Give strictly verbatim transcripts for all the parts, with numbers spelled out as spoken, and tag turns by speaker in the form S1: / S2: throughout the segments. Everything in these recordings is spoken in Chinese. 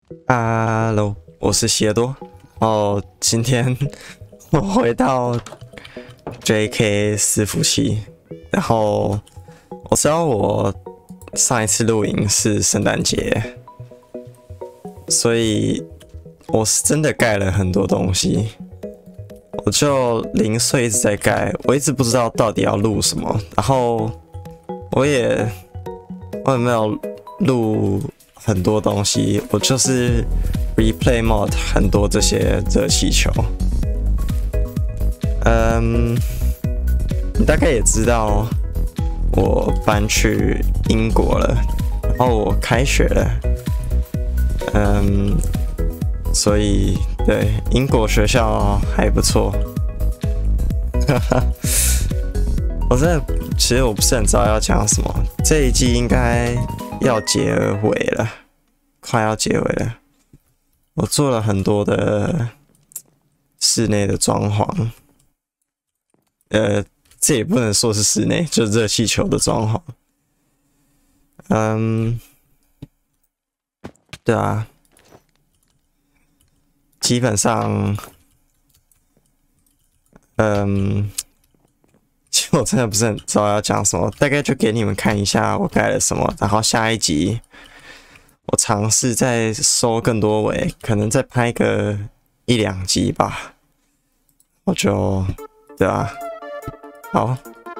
S1: Hello， 我是邪多。哦，今天我回到 J K 伺服器，然后我知道我上一次录影是圣诞节，所以我是真的盖了很多东西，我就零碎一直在盖，我一直不知道到底要录什么，然后我也我也没有录很多东西，我就是 replay mod 很多这些热气球。嗯，你大概也知道我搬去英国了，然后我开学了，嗯，所以对英国学校还不错。哈哈，我真的其实我不是很知道要讲什么，这一季应该要结尾了，快要结尾了。我做了很多的室内的装潢，呃，这也不能说是室内，就是热气球的装潢。嗯，对啊，基本上，嗯，其实我真的不是很知道要讲什么，大概就给你们看一下我盖了什么，然后下一集我尝试再收更多尾，可能再拍个一两集吧，我就对啊，好。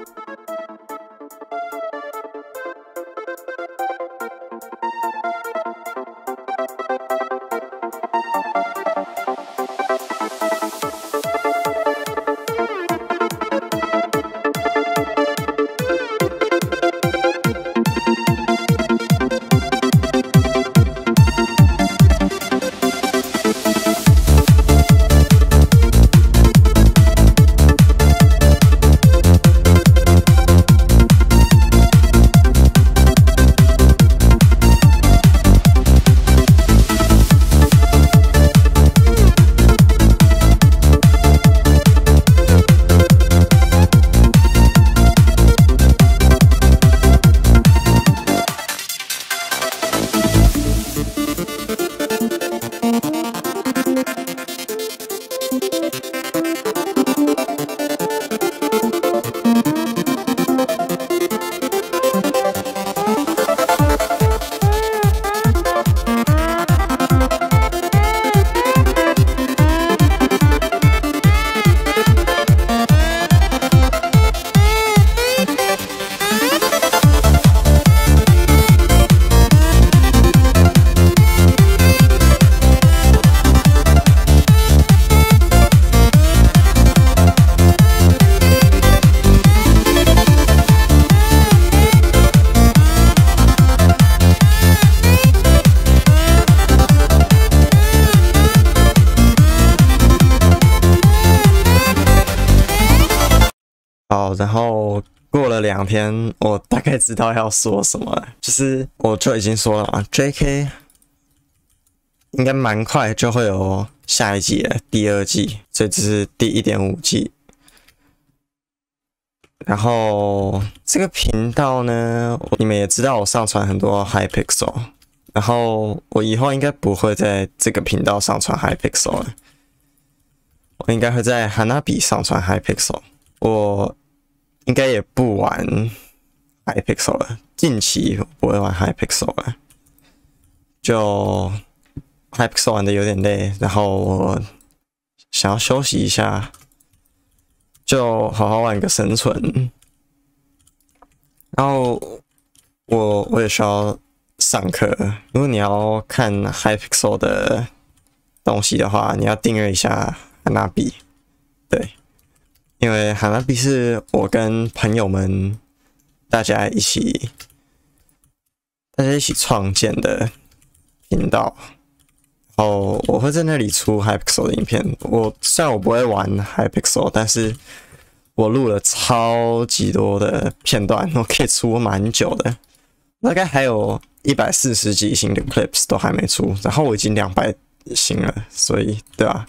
S1: 好，然后过了两天，我大概知道要说什么了，就是我就已经说了嘛 ，J K 应该蛮快就会有下一季了，第二季，所以这是第 一点五 季。然后这个频道呢，你们也知道我上传很多 Hypixel， 然后我以后应该不会在这个频道上传 Hypixel 了，我应该会在 Hanabi 上传 Hypixel。我应该也不玩 Hypixel 了，近期不会玩 Hypixel 了，就 Hypixel 玩的有点累，然后我想要休息一下，就好好玩个生存。然后我我也需要上课，如果你要看 Hypixel 的东西的话，你要订阅一下 Hanabi， 对。因为海拉比是我跟朋友们大家一起大家一起创建的频道，然后我会在那里出 Hypixel 的影片。我虽然我不会玩 Hypixel， 但是我录了超级多的片段，我可以出蛮久的，大概还有一百四十几星的 clips 都还没出，然后我已经两百星了，所以对吧？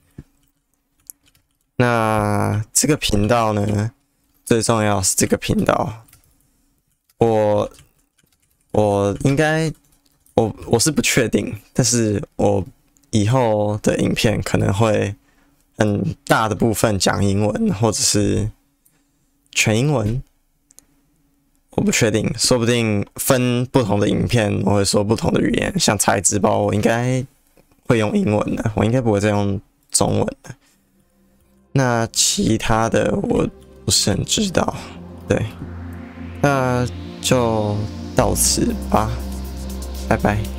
S1: 那这个频道呢，最重要是这个频道，我我应该我我是不确定，但是我以后的影片可能会很大的部分讲英文，或者是全英文。我不确定，说不定分不同的影片，我会说不同的语言。像材质包，我应该会用英文的，我应该不会再用中文的。那其他的我不是很知道，对，那就到此吧，拜拜。